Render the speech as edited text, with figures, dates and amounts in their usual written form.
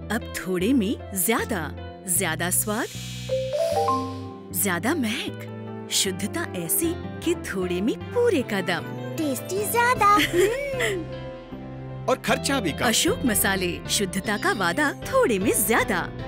अब थोड़े में ज्यादा, ज्यादा स्वाद, ज्यादा महक, शुद्धता ऐसी कि थोड़े में पूरे कदम। टेस्टी ज्यादा और खर्चा भी कम। अशोक मसाले, शुद्धता का वादा, थोड़े में ज्यादा।